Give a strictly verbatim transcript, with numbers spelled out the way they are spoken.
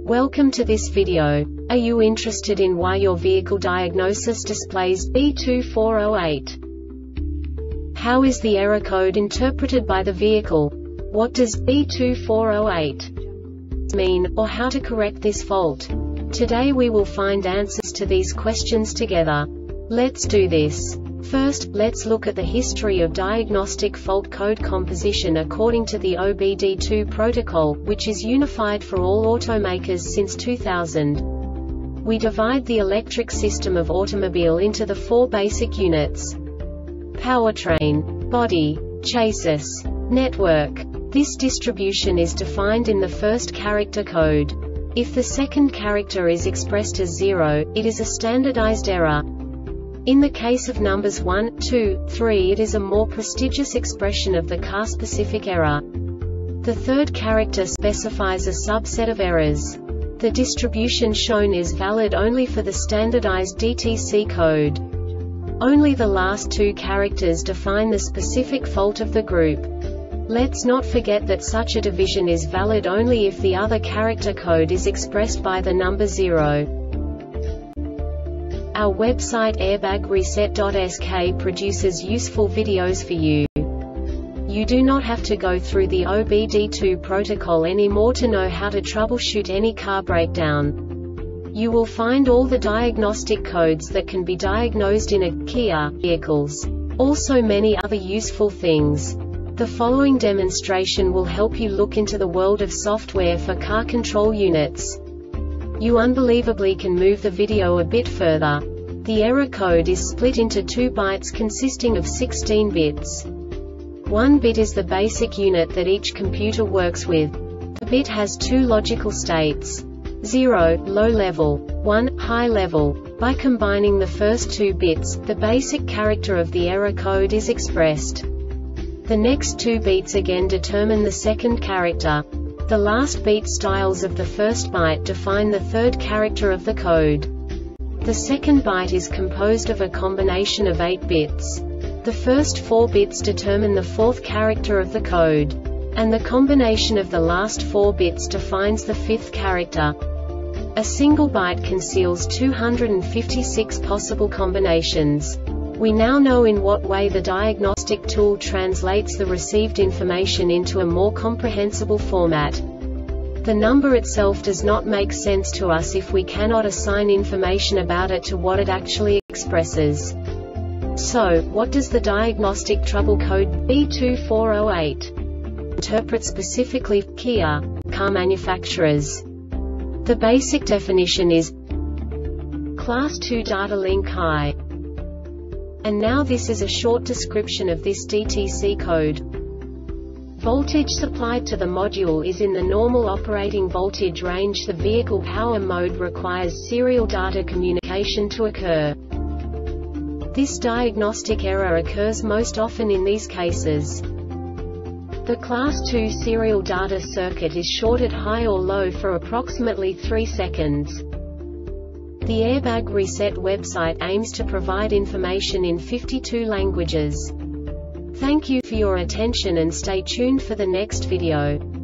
Welcome to this video. Are you interested in why your vehicle diagnosis displays B two four zero eight? How is the error code interpreted by the vehicle? What does B two four zero eight mean, or how to correct this fault? Today we will find answers to these questions together. Let's do this. First, let's look at the history of diagnostic fault code composition according to the O B D two protocol, which is unified for all automakers since two thousand. We divide the electric system of automobile into the four basic units: powertrain, body, chassis, network. This distribution is defined in the first character code. If the second character is expressed as zero, it is a standardized error. In the case of numbers one, two, three, it is a more prestigious expression of the car-specific error. The third character specifies a subset of errors. The distribution shown is valid only for the standardized D T C code. Only the last two characters define the specific fault of the group. Let's not forget that such a division is valid only if the other character code is expressed by the number zero. Our website airbag reset dot S K produces useful videos for you. You do not have to go through the O B D two protocol anymore to know how to troubleshoot any car breakdown. You will find all the diagnostic codes that can be diagnosed in a Kia vehicles. Also many other useful things. The following demonstration will help you look into the world of software for car control units. You unbelievably can move the video a bit further. The error code is split into two bytes consisting of sixteen bits. One bit is the basic unit that each computer works with. The bit has two logical states: zero, low level, one, high level. By combining the first two bits, the basic character of the error code is expressed. The next two beats again determine the second character. The last beat styles of the first byte define the third character of the code. The second byte is composed of a combination of eight bits. The first four bits determine the fourth character of the code. And the combination of the last four bits defines the fifth character. A single byte conceals two hundred fifty-six possible combinations. We now know in what way the diagnostic tool translates the received information into a more comprehensible format. The number itself does not make sense to us if we cannot assign information about it to what it actually expresses. So, what does the diagnostic trouble code B two four zero eight interpret specifically for Kia car manufacturers? The basic definition is Class two data link high. And now this is a short description of this D T C code. Voltage supplied to the module is in the normal operating voltage range. The vehicle power mode requires serial data communication to occur. This diagnostic error occurs most often in these cases. The Class two serial data circuit is shorted high or low for approximately three seconds. The Airbag Reset website aims to provide information in fifty-two languages. Thank you for your attention and stay tuned for the next video.